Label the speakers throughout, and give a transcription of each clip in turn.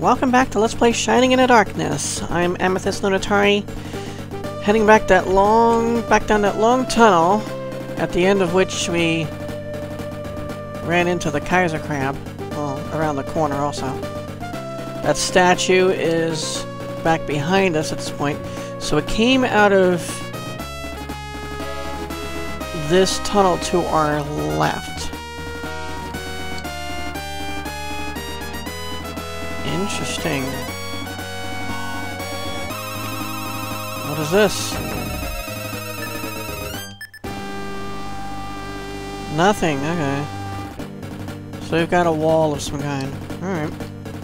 Speaker 1: welcome back to Let's Play Shining in the Darkness. I'm Amethyst Lunatari, heading back down that long tunnel, at the end of which we ran into the Kaiser Crab, well, around the corner also. That statue is back behind us at this point, so it came out of this tunnel to our left. Interesting. What is this? Nothing, okay. So we've got a wall of some kind. Alright.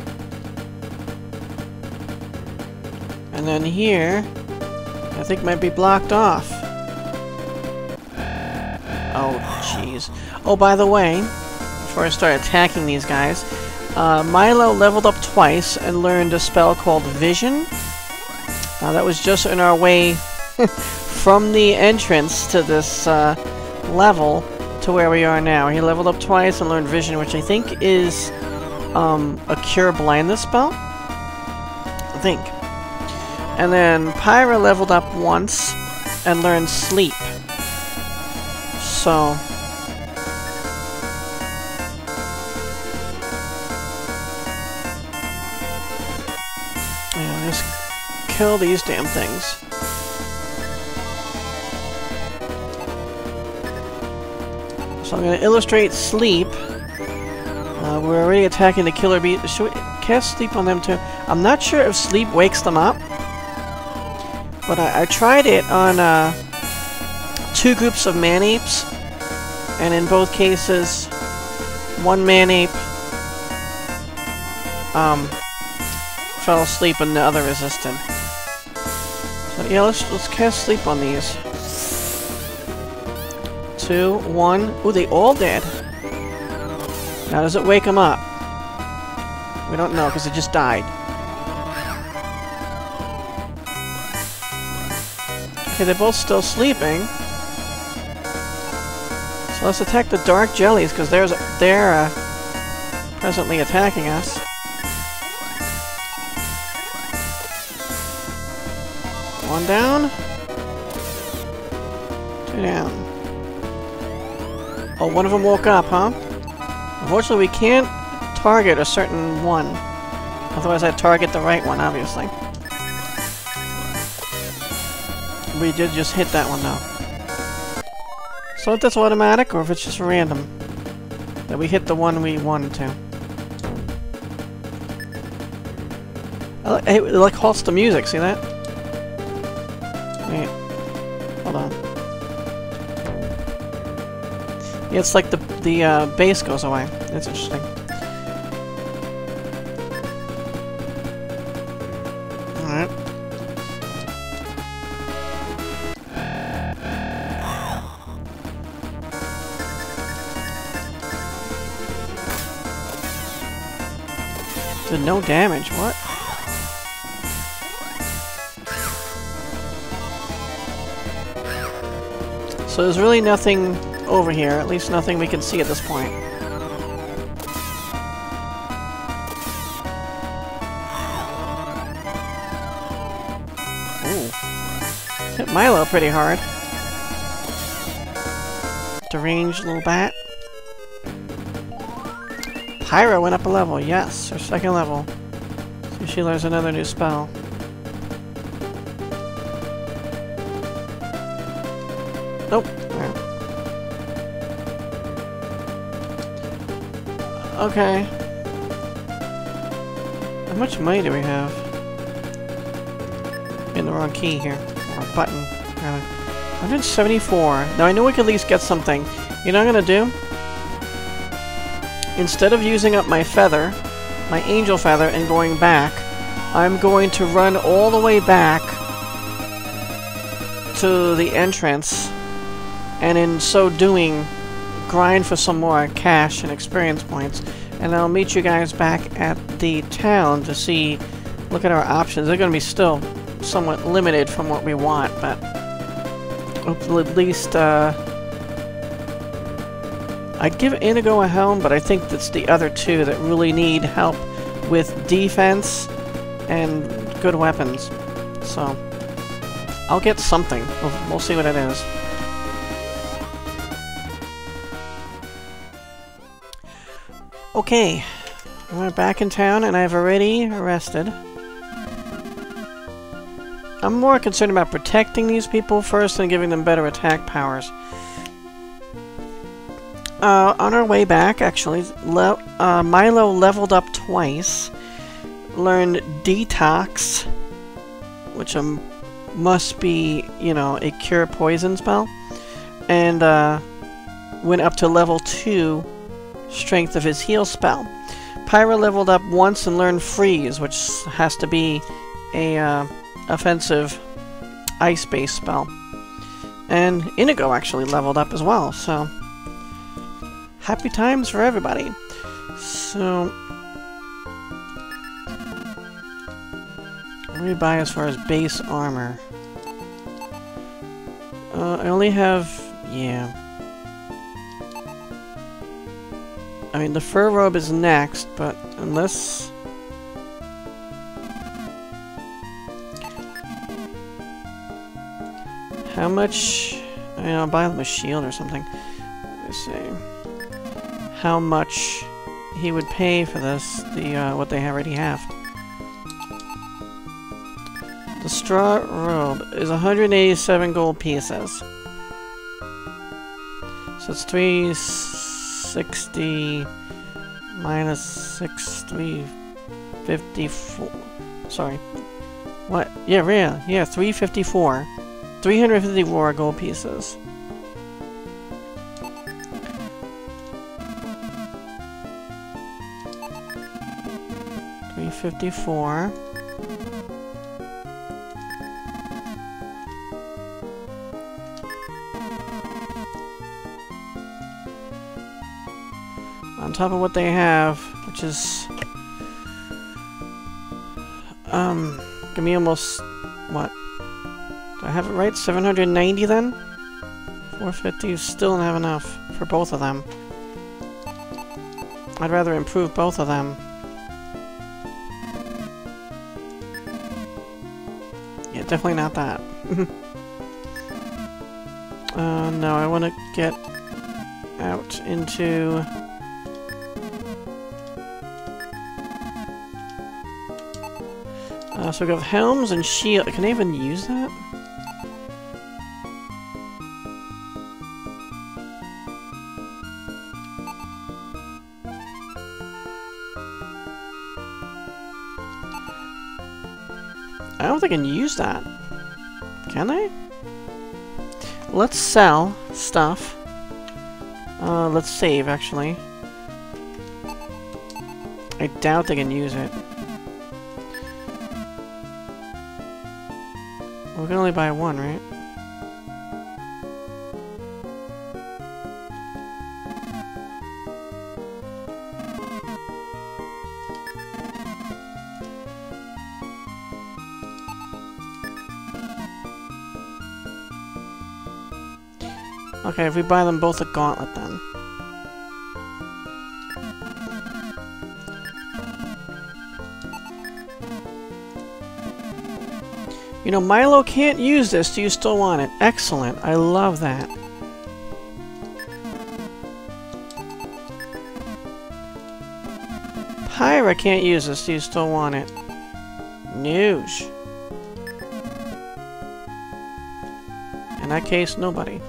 Speaker 1: And then here, I think might be blocked off. Oh, jeez. Oh, by the way, before I start attacking these guys, Milo leveled up twice and learned a spell called Vision. That was just in our way from the entrance to this level to where we are now. He leveled up twice and learned Vision, which I think is a Cure Blindness spell. I think. And then Pyra leveled up once and learned Sleep. So... yeah, just kill these damn things. So I'm going to illustrate Sleep. We're already attacking the killer bee. Should we cast Sleep on them too? I'm not sure if Sleep wakes them up. But I tried it on two groups of man-apes. And in both cases, one man-ape fell asleep and the other resisted. So yeah, let's cast Sleep on these. 2, 1. Ooh, they all did. Now, does it wake them up? We don't know, because it just died. Okay, they're both still sleeping. So let's attack the dark jellies, because they're presently attacking us. One down. 2 down. Oh, one of them woke up, huh? Unfortunately, we can't target a certain one. Otherwise, I'd target the right one, obviously. We did just hit that one, though. So if that's automatic, or if it's just random. That we hit the one we wanted to. It like halts the music, see that? Wait. Hold on. Yeah, it's like the bass goes away. That's interesting. Alright. Did no damage, what? So there's really nothing over here, at least nothing we can see at this point. Ooh. Hit Milo pretty hard. Deranged little bat. Pyra went up a level, yes, her second level. So she learns another new spell. Nope. Okay. How much money do we have? In the wrong key here. Or button, rather. 174. Now I know we could at least get something. You know what I'm gonna do? Instead of using up my feather, my angel feather, and going back, I'm going to run all the way back to the entrance, and in so doing, grind for some more cash and experience points, and I'll meet you guys back at the town to see, look at our options. They're going to be still somewhat limited from what we want, but at least I'd give Inigo a helm, but I think it's the other two that really need help with defense and good weapons. So, I'll get something. We'll see what it is. Okay, we're back in town, and I've already rested. I'm more concerned about protecting these people first and giving them better attack powers. On our way back, actually, Milo leveled up twice, learned Detox, which must be, you know, a cure poison spell, and went up to level 2, strength of his heal spell. Pyra leveled up once and learned Freeze, which has to be a offensive ice-based spell. And Inigo actually leveled up as well, so happy times for everybody. So what do we buy as far as base armor? I only have, yeah. I mean, the fur robe is next, but unless... How much... I mean, I'll buy them a shield or something. Let me see. How much he would pay for this, what they already have. The straw robe is 187 gold pieces. So it's 360 minus 6, 354. Sorry. What? Yeah, 354. 354 gold pieces. $354. On top of what they have, which is give me almost what? Do I have it right? 790 then? 450 still don't have enough for both of them. I'd rather improve both of them. Yeah, definitely not that. No, I want to get out into... so we have helms and shield. Can I even use that? I don't think I can use that. Can I? Let's sell stuff. Let's save, actually. I doubt they can use it. We can only buy one, right? Okay, if we buy them both a gauntlet then. You know, Milo can't use this. Do you still want it? Excellent. I love that. Pyra can't use this. Do you still want it? Noosh. In that case, nobody.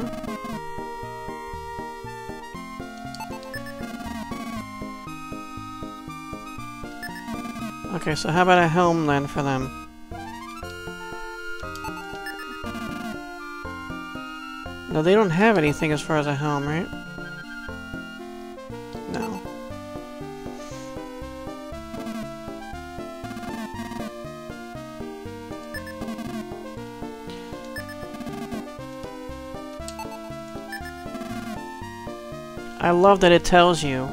Speaker 1: Okay, so how about a helm then for them? No, they don't have anything as far as a helm, right? No. I love that it tells you.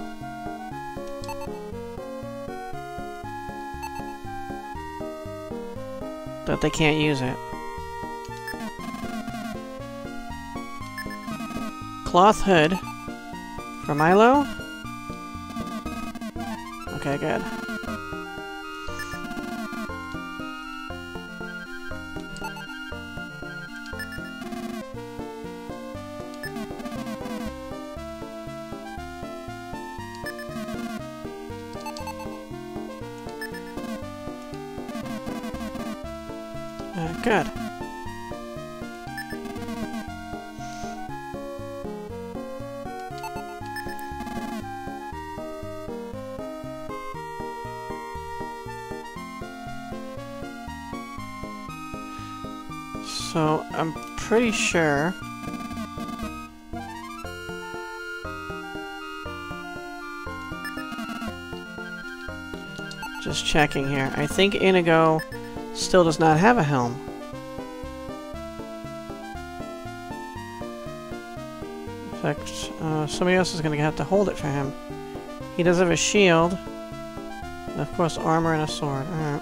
Speaker 1: That they can't use it. Cloth hood for Milo. Okay, good. Good. So, I'm pretty sure... Just checking here. I think Inigo still does not have a helm. In fact, somebody else is going to have to hold it for him. He does have a shield. And of course, armor and a sword. Alright.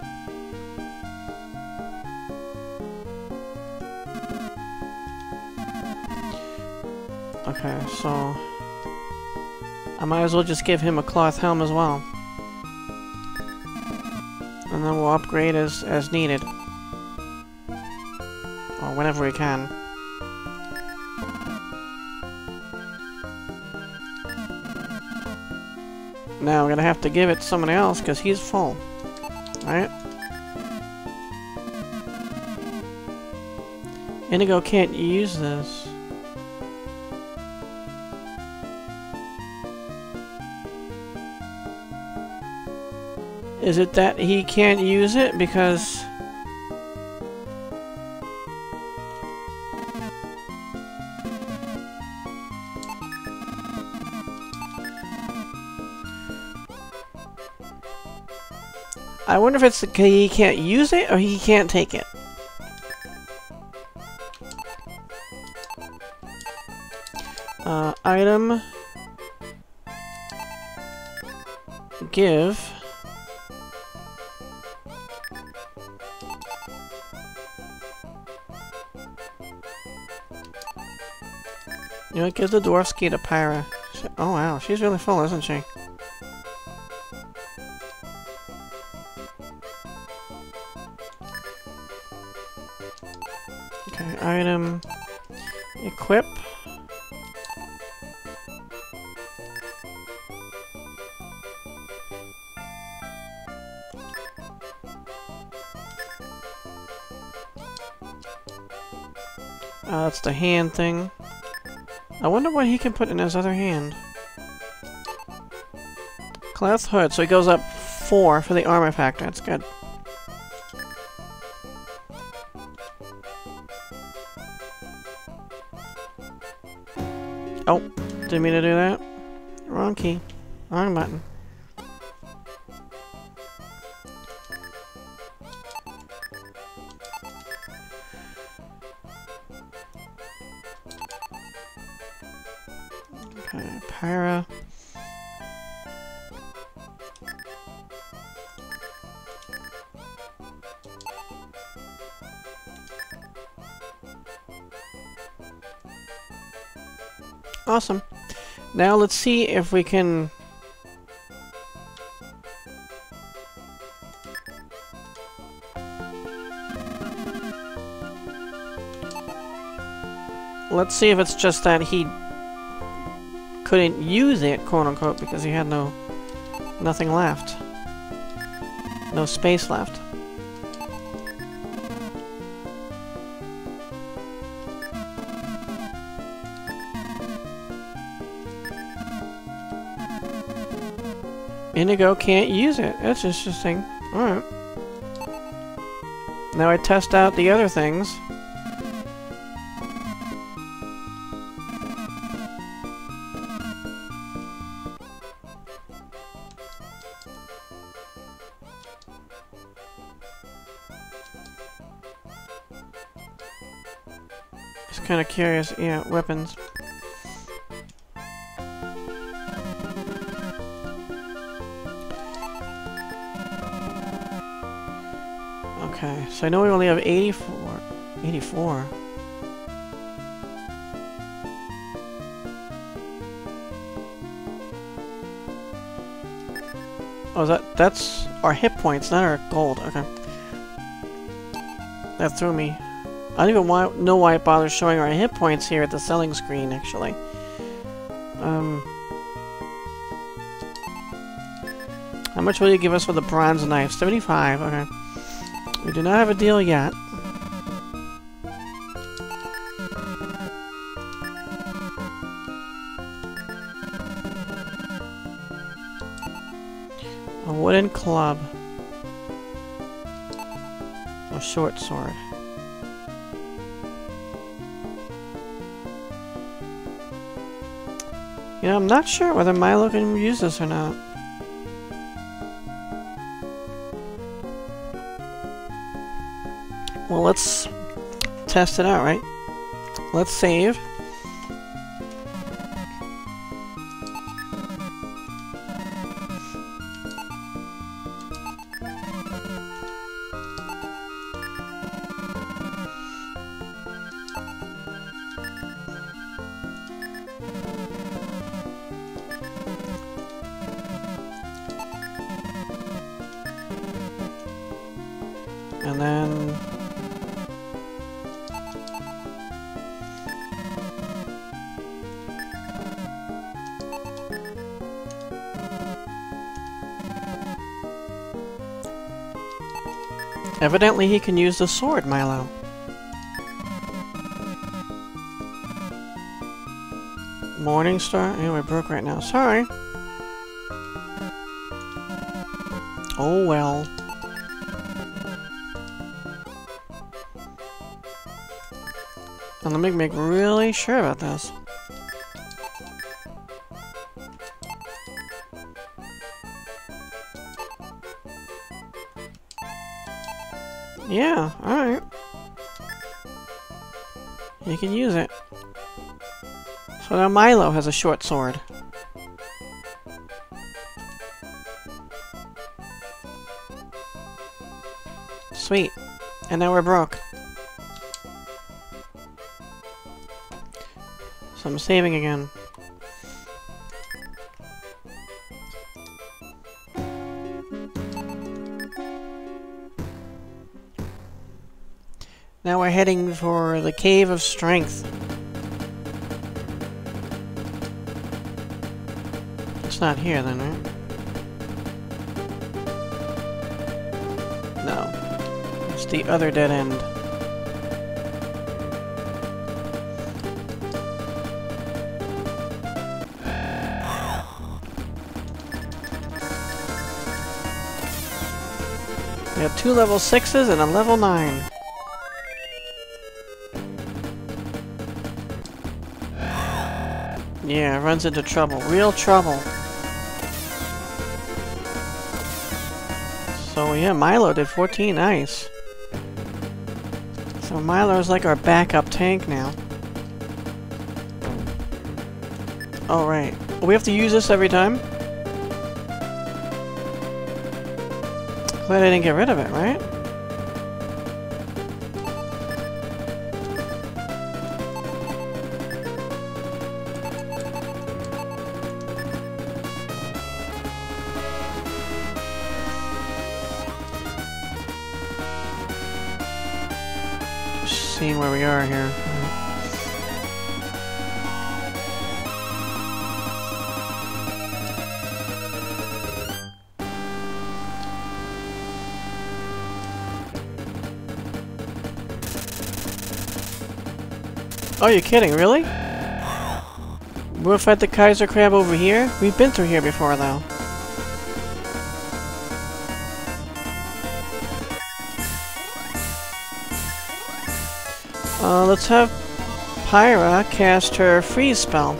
Speaker 1: Okay, so... I might as well just give him a cloth helm as well. And then we'll upgrade as needed. Or whenever we can. Now we're gonna have to give it to someone else because he's full. Alright? Inigo can't use this. Is it that he can't use it because... I wonder if it's he can't use it or he can't take it. Item... Give... You know, give the dwarf's key to Pyra. Oh wow, she's really full, isn't she? Okay, item... Equip. That's the hand thing. I wonder what he can put in his other hand. Cloth hood, so he goes up 4 for the armor factor. That's good. Oh, didn't mean to do that. Wrong key. Wrong button. Okay, Pyra. Awesome. Now let's see if we can... Let's see if it's just that he couldn't use it, quote-unquote, because he had nothing left. No space left. Inigo can't use it. That's interesting. Alright. Now I test out the other things. Just kind of curious. Yeah, weapons. Okay, so I know we only have 84. 84. Oh, that's our hit points, not our gold. Okay. That threw me. I don't even know why it bothers showing our hit points here at the selling screen, actually. How much will you give us for the bronze knife? 75, okay. We do not have a deal yet. A wooden club. A short sword. You know, I'm not sure whether Milo can use this or not. Well, let's test it out, right? Let's save. And then... evidently he can use the sword, Milo. Morning Star? Anyway, broke right now. Sorry. Oh well. And let me make really sure about this. Yeah, alright. You can use it. So now Milo has a short sword. Sweet. And now we're broke. So I'm saving again. Now we're heading for the Cave of Strength. It's not here then, right? No. It's the other dead end. We have 2 level 6s and a level 9. Yeah, runs into trouble. Real trouble. So yeah, Milo did 14. Nice. So Milo's like our backup tank now. Oh, right. We have to use this every time? Glad I didn't get rid of it, right? Just seeing where we are here. Oh, you're kidding, really? We'll fight the Kaiser Crab over here? We've been through here before, though. Let's have Pyra cast her freeze spell.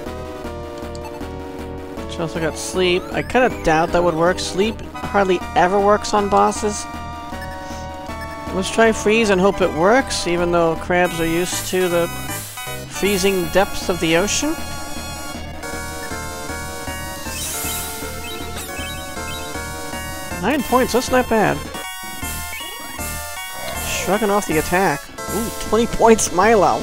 Speaker 1: She also got sleep. I kind of doubt that would work. Sleep hardly ever works on bosses. Let's try freeze and hope it works, even though crabs are used to the freezing depths of the ocean. Nine points, that's not bad. Shrugging off the attack. Ooh, 20 points, Milo.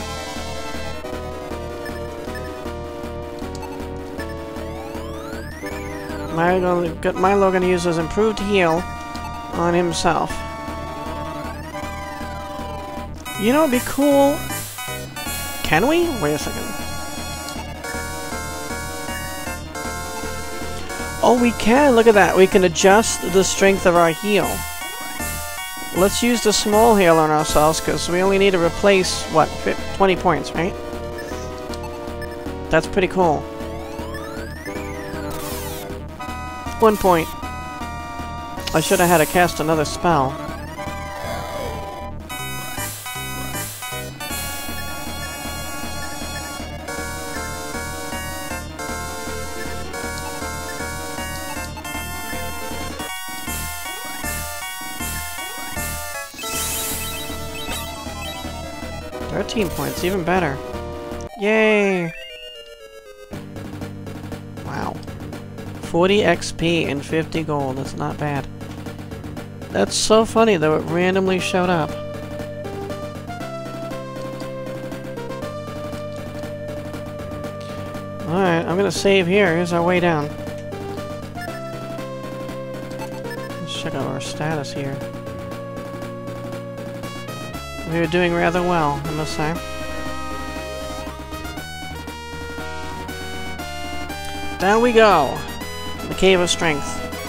Speaker 1: Milo gonna use his improved heal on himself. You know, it'd be cool. Can we? Wait a second. Oh, we can! Look at that! We can adjust the strength of our heal. Let's use the small heal on ourselves, because we only need to replace, what, 20 points, right? That's pretty cool. 1 point. I should have had to cast another spell. £13, even better. Yay! Wow. 40 XP and 50 gold, that's not bad. That's so funny though, it randomly showed up. Alright, I'm gonna save here. Here's our way down. Let's check out our status here. We're doing rather well, I must say. Down we go! The Cave of Strength.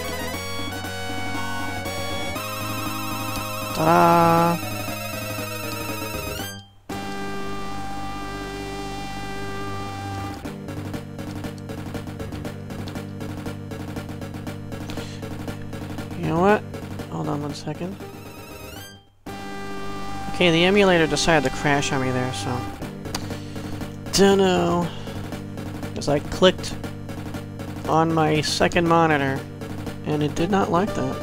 Speaker 1: Ta-da! You know what? Hold on 1 second. Okay, the emulator decided to crash on me there, so... Dunno. Because I clicked on my second monitor, and it did not like that.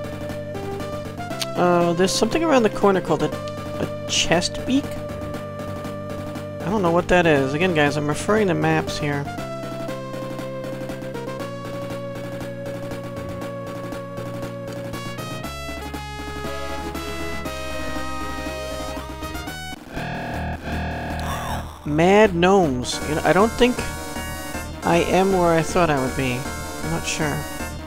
Speaker 1: There's something around the corner called a Chestbeak? I don't know what that is. Again, guys, I'm referring to maps here. Mad gnomes. You know, I don't think I am where I thought I would be. I'm not sure.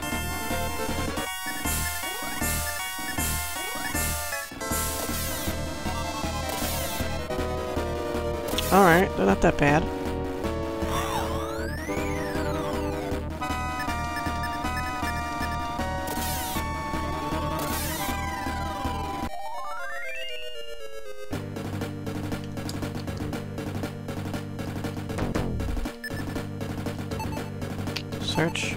Speaker 1: Alright, they're not that bad. Search.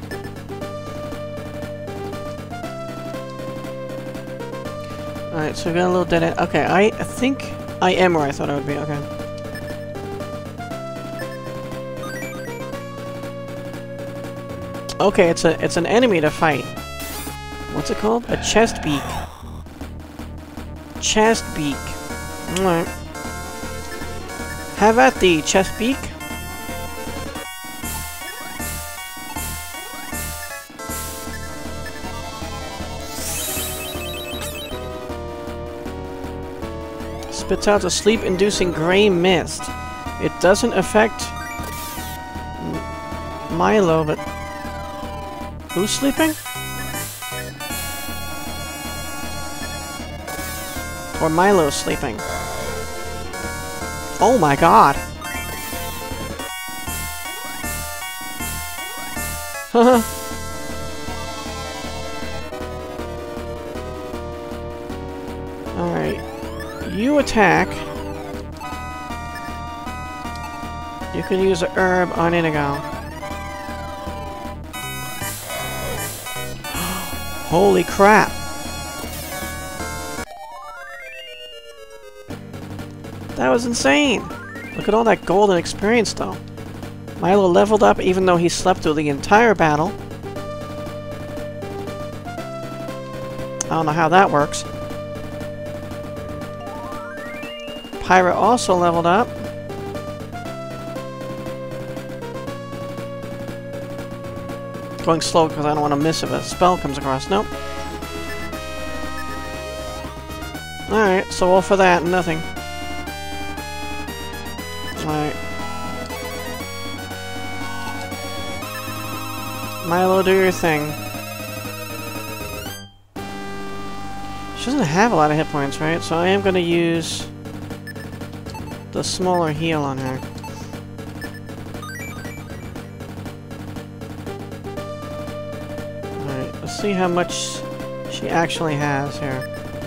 Speaker 1: Alright, so we got a little dead end. Okay, I think I am where I thought I would be. Okay. Okay, it's an enemy to fight. What's it called? A Chestbeak. Chestbeak. Alright. Have at thee, Chestbeak. Spits out a sleep-inducing gray mist. It doesn't affect Milo, but... Who's sleeping? Or Milo's sleeping? Oh my god! Haha! Alright. You attack. You can use a herb on Inigo. Holy crap! That was insane! Look at all that golden experience, though. Milo leveled up even though he slept through the entire battle. I don't know how that works. Pyra also leveled up. Going slow because I don't want to miss if a spell comes across. Nope. Alright, so all for that, nothing. Alright. Milo, do your thing. She doesn't have a lot of hit points, right? So I am going to use the smaller heal on her. Let's see how much she actually has here.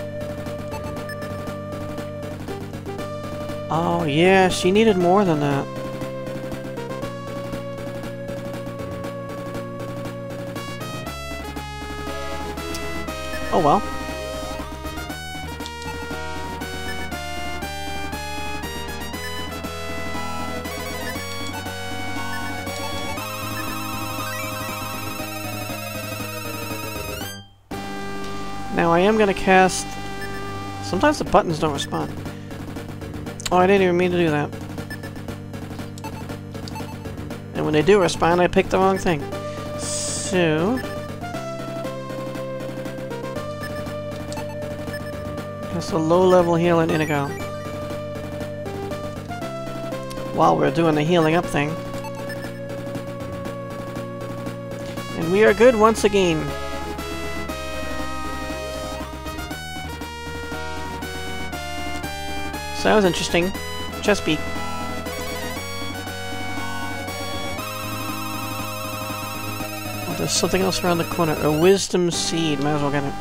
Speaker 1: Oh yeah, she needed more than that. Oh well. Now I am gonna cast... Sometimes the buttons don't respond. Oh, I didn't even mean to do that. And when they do respond, I picked the wrong thing. So... That's a low-level heal in Inigo. While we're doing the healing up thing. And we are good once again. So that was interesting. Chestbeak. Oh, there's something else around the corner. A wisdom seed. Might as well get it.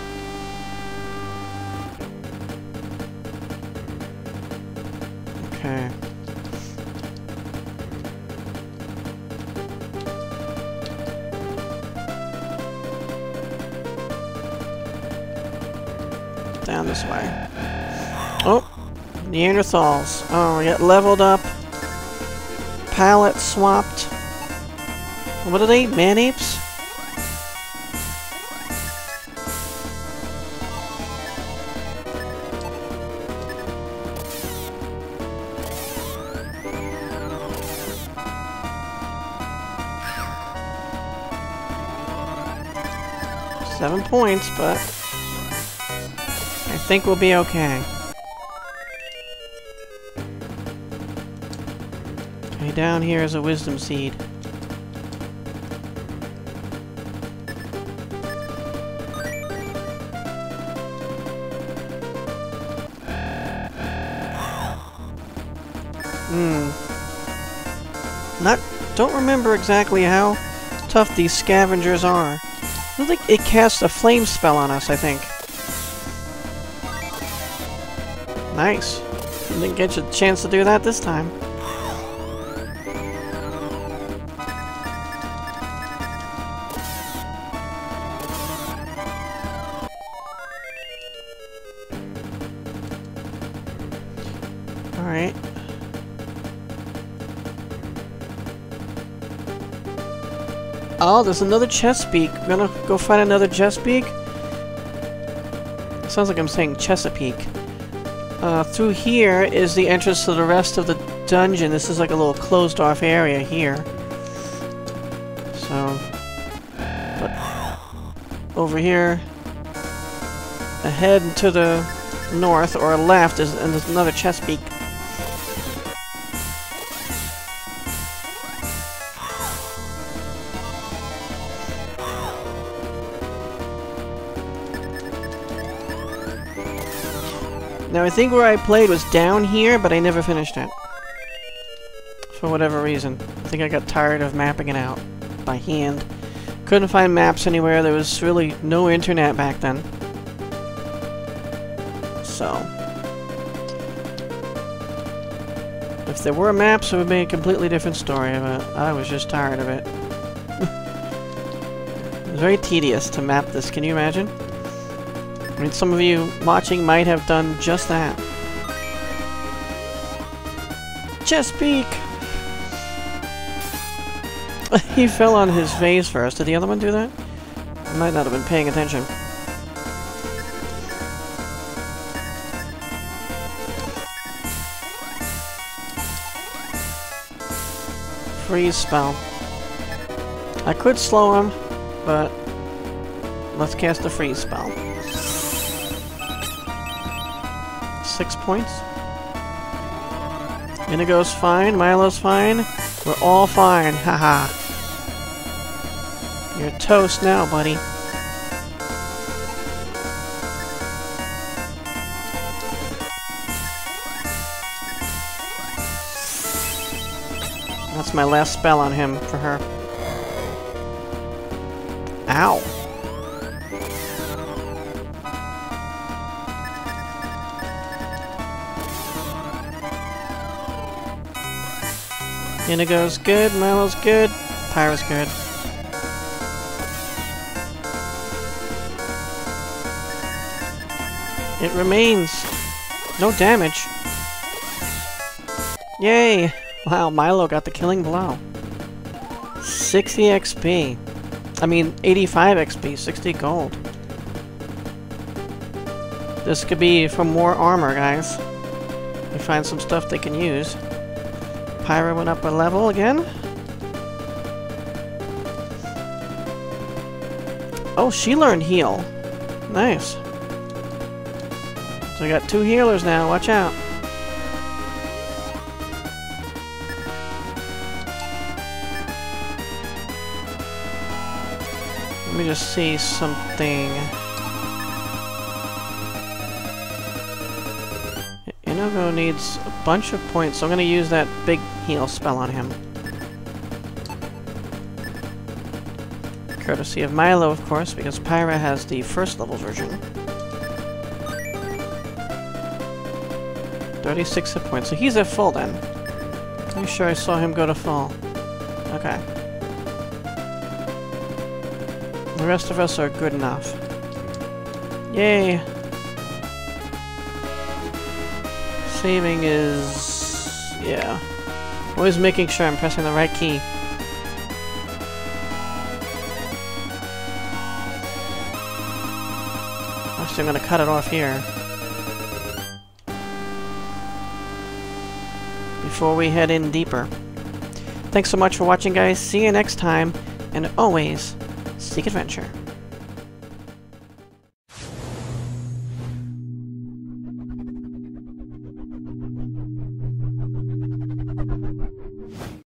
Speaker 1: Okay. Down this way. Oh! Neanderthals. Oh, we got leveled up. Palette swapped. What are they? Man-apes? Seven points, but I think we'll be okay. Okay, down here is a wisdom seed. Don't remember exactly how tough these scavengers are. I think it casts a flame spell on us, I think. Nice. Didn't get you a chance to do that this time. Alright. Oh, there's another Chestbeak. We're gonna go find another Chestbeak? Sounds like I'm saying Chesapeake. Through here is the entrance to the rest of the dungeon. This is like a little closed-off area here. So... But over here, ahead to the north or left, and there's another Chestbeak. Now, I think where I played was down here, but I never finished it. For whatever reason. I think I got tired of mapping it out by hand. Couldn't find maps anywhere. There was really no internet back then. So... if there were maps, it would be a completely different story, but I was just tired of it. It was very tedious to map this, can you imagine? I mean, some of you watching might have done just that. Chestbeak! He fell on his face first. Did the other one do that? I might not have been paying attention. Freeze spell. I could slow him, but let's cast the freeze spell. 6 points. Inigo's fine, Milo's fine. We're all fine, haha. You're toast now, buddy. That's my last spell on him for her. Ow. Inigo's good, Milo's good, Pyro's good. It remains. No damage. Yay! Wow, Milo got the killing blow. 60 XP. I mean, 85 XP, 60 gold. This could be for more armor, guys. We find some stuff they can use. Pyra went up a level again. Oh, she learned heal. Nice. So we got 2 healers now, watch out. Let me just see something. Inogo needs a bunch of points, so I'm going to use that big heal spell on him. Courtesy of Milo, of course, because Pyra has the first level version. 36 hit points, so he's at full then. Pretty sure I saw him go to full. Okay. The rest of us are good enough. Yay! Saving is... yeah. Always making sure I'm pressing the right key. Actually, I'm gonna cut it off here. Before we head in deeper. Thanks so much for watching, guys. See you next time, and always seek adventure.